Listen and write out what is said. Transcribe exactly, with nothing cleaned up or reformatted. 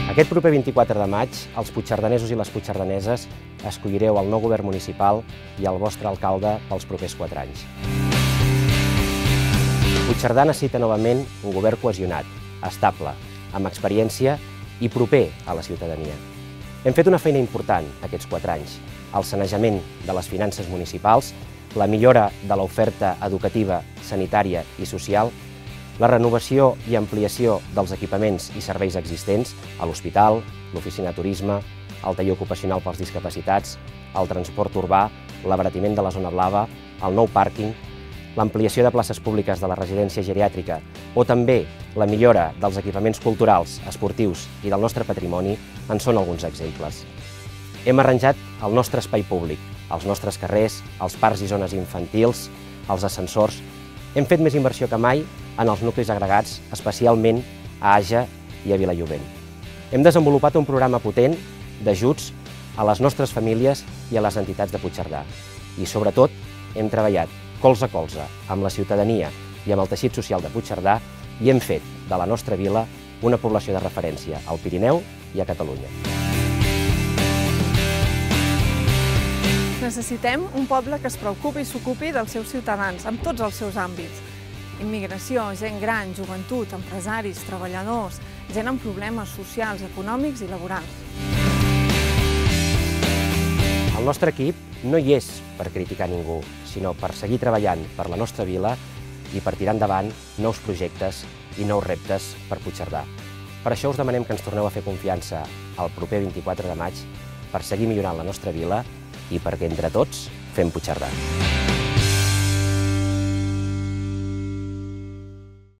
Aquest proper vint-i-quatre de maig, els puigcerdanesos i les puigcerdaneses escollireu el nou govern municipal i el vostre alcalde pels propers quatre anys. Puigcerdà necessita novament un govern cohesionat, estable, amb experiència i proper a la ciutadania. Hem fet una feina important aquests quatre anys, el sanejament de les finances municipals, la millora de l'oferta educativa, sanitària i social, la renovació i ampliació dels equipaments i serveis existents a l'hospital, l'oficina de turisme, el taller ocupacional pels discapacitats, el transport urbà, l'abaratiment de la zona blava, el nou pàrquing, l'ampliació de places públiques de la residència geriàtrica o també la millora dels equipaments culturals, esportius i del nostre patrimoni en són alguns exemples. Hem arranjat el nostre espai públic, els nostres carrers, els parcs i zones infantils, els ascensors. Hem fet més inversió que mai en els nuclis agregats, especialment a Àger i a Vilallobent. Hem desenvolupat un programa potent d'ajuts a les nostres famílies i a les entitats de Puigcerdà. I, sobretot, hem treballat colze a colze amb la ciutadania i amb el teixit social de Puigcerdà i hem fet de la nostra vila una població de referència al Pirineu i a Catalunya. Necessitem un poble que es preocupi i s'ocupi dels seus ciutadans, en tots els seus àmbits. Immigració, gent gran, joventut, empresaris, treballadors, gent amb problemes socials, econòmics i laborals. El nostre equip no hi és per criticar ningú, sinó per seguir treballant per la nostra vila i per tirar endavant nous projectes i nous reptes per Puigcerdà. Per això us demanem que ens torneu a fer confiança el proper vint-i-quatre de maig per seguir millorant la nostra vila i perquè entre tots fem Puigcerdà.